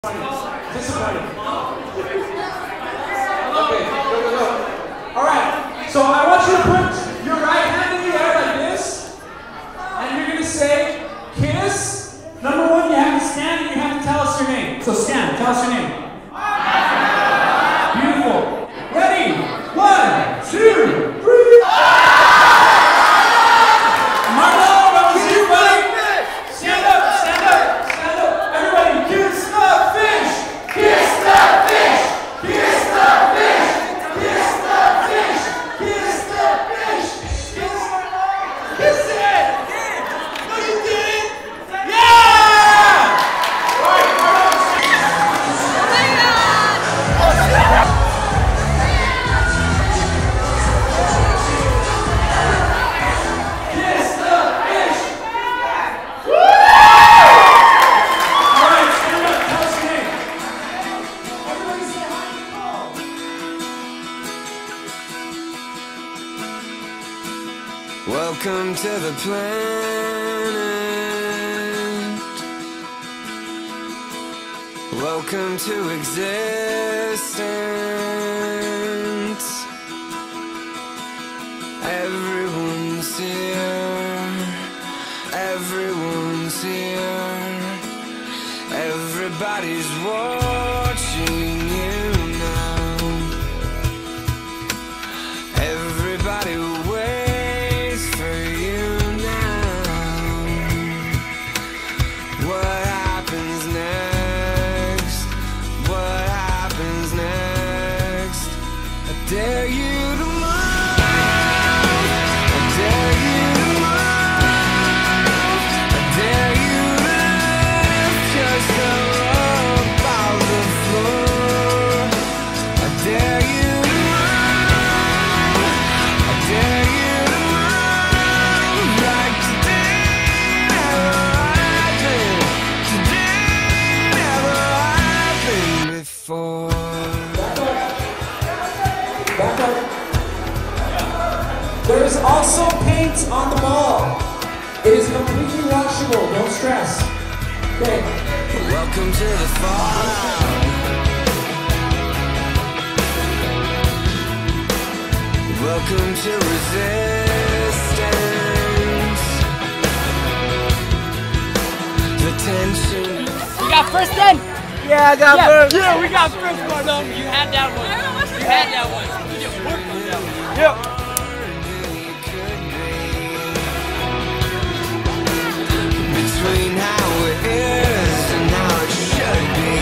Disappointed. Okay, go. Alright, so I want you to put your right hand in the air like this, and you're gonna say, kiss. Number one, you have to stand and you have to tell us your name. So stand, tell us your name. Beautiful. Ready? 1, 2, 3. Marlo, that was you, buddy. Stand up, stand up, stand up. Everybody, kiss the fish. Kiss the fish. Kiss the fish. Kiss the fish. Kiss the fish. Kiss it. No, you didn't. Yeah! Welcome to the planet. Welcome to existence. Everyone's here. Everyone's here. Everybody's watching you now. Everybody waits for you now. What happens next? What happens next? I dare you to move. I dare you to move. I dare you to lift yourself above the floor. I dare you to move. I dare you to move like today never happened. Today never happened before. Back up. There is also paint on the ball. It is completely washable. Don't stress. Okay. Welcome to the fallout. Welcome to resistance. The tension. We got first then? Yeah, I got first. Yeah, we got first one. No, you had that one. You had that one. You just worked on that one. Yep. Between how it is and how it should be.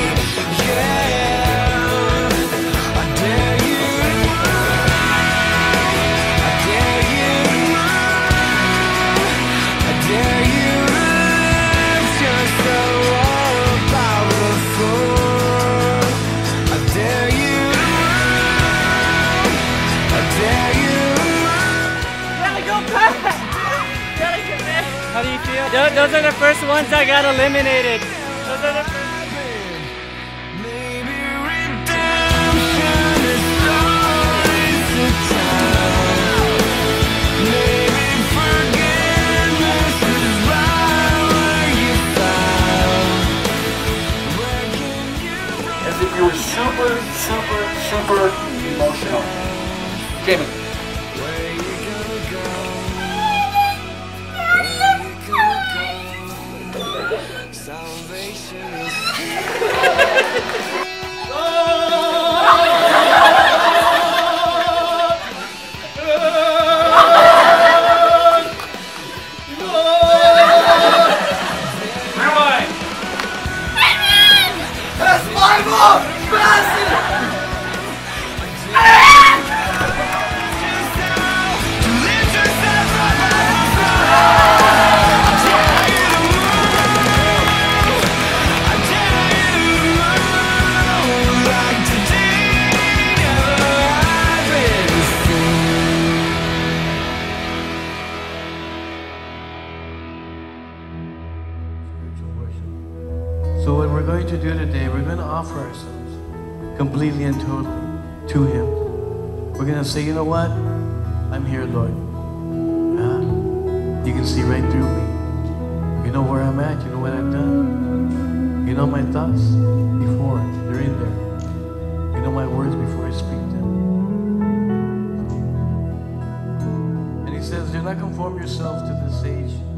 Yeah, I dare you to move. I dare you to move. I dare you to lift yourself above the floor. I dare you to move. I dare you to move. Gotta go back. Gotta get back. How do you feel? Those are the first ones that got eliminated. Those are the first. Maybe redemption is always the time. Maybe forgiveness is right where you found. Where can you run? As if you were super emotional. Jamie. Where you gonna go? Where you gonna go? Salvation is lift yourself I dare you to move like today never happened before. So what we're going to do today, we're going to offer ourselves completely and totally to Him. We're going to say, you know what? I'm here, Lord. You can see right through me. You know where I'm at. You know what I've done. You know my thoughts before they're in there. You know my words before I speak them. And he says, do not conform yourselves to this age,